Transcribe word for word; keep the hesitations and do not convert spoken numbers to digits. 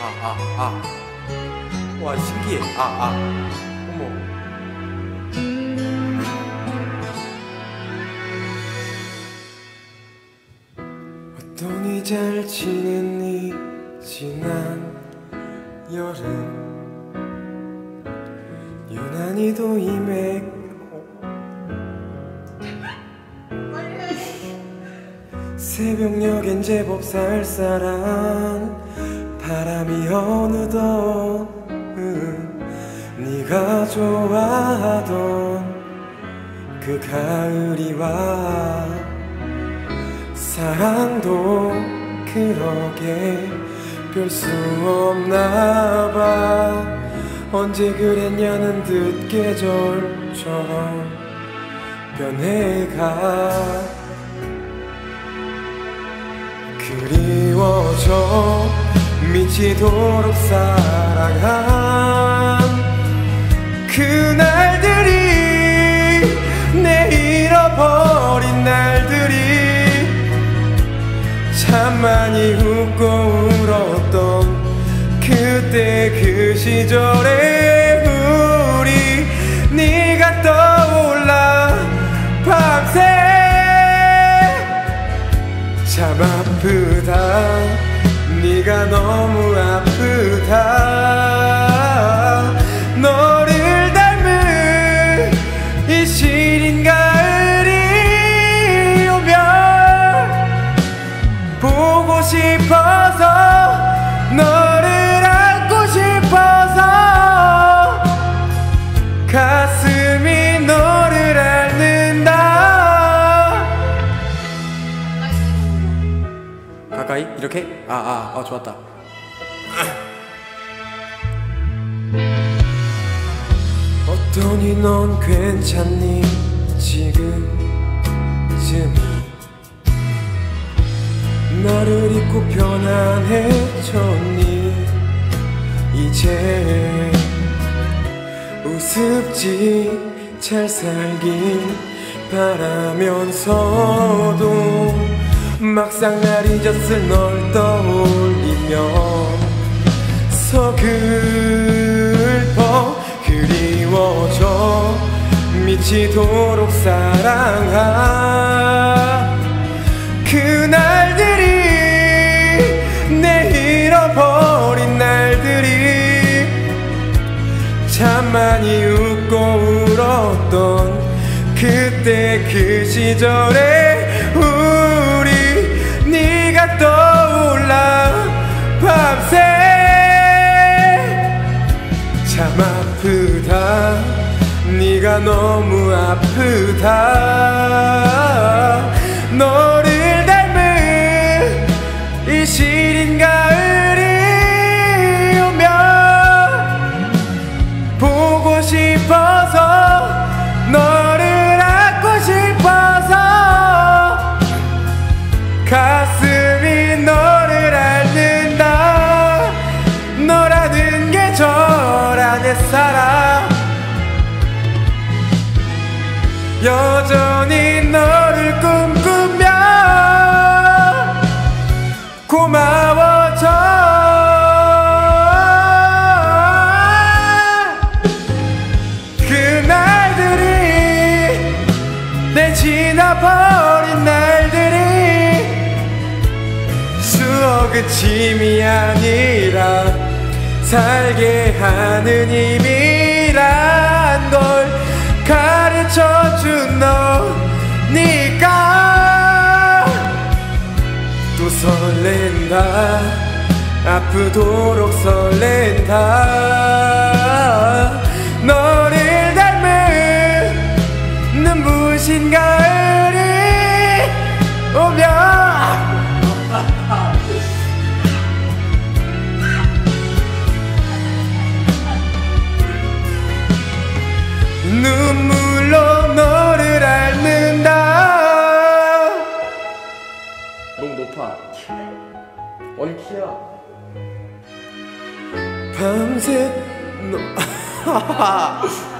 아, 아. 와, 신기해. 아, 아. 어머. 어떠니 잘 지냈니 지난 여름 유난히도 임해 새벽녘엔 제법 쌀쌀한 바람이 어느덧 음, 네가 좋아하던 그 가을이 와 사랑도 그러게 별 수 없나봐 언제 그랬냐는 듯 계절처럼 변해가 그리워져 미치도록 사랑한 그날들이 내 잃어버린 날들이 참 많이 웃고 울었던 그때 그 시절의 우리 네가 떠올라 밤새 참 아프다 네가 너무 아프다 너를 닮은 이 시린 가을이 오면 보고 싶어서 너를 안고 싶어서 가슴이 너를 앓는다. 가까이? 이렇게? 아, 아, 아, 좋았다. 어떠니 넌 괜찮니 지금쯤 나를 잊고 편안해졌니 이제 우습지 잘 살길 바라면서도 막상 날 잊었을 널 떠올리면 서글퍼 그리워져 미치도록 사랑한 그날들이 내 잃어버린 날들이 참 많이 웃고 울었던 그때 그 시절의 우리 네가 떠올라 밤새 참 아프다 네가 너무 아프다 너를 닮은 이 시린 가을이 오면 보고 싶어서 너를 안고 싶어서 가슴이 너를 앓는다 너라는 계절 안에 살아 여전히 너를 꿈꾸며 고마워져 그날들이 내 지나버린 날들이 수억의 짐이 아니라 살게 하는 힘이란 걸 가르쳐준 너니까 또 설렌다 아프도록 설렌다 너를 닮은 눈부신 가을이 오면 눈물로 너를 앓는다. 너무 높아. 어디 키야? 밤새 너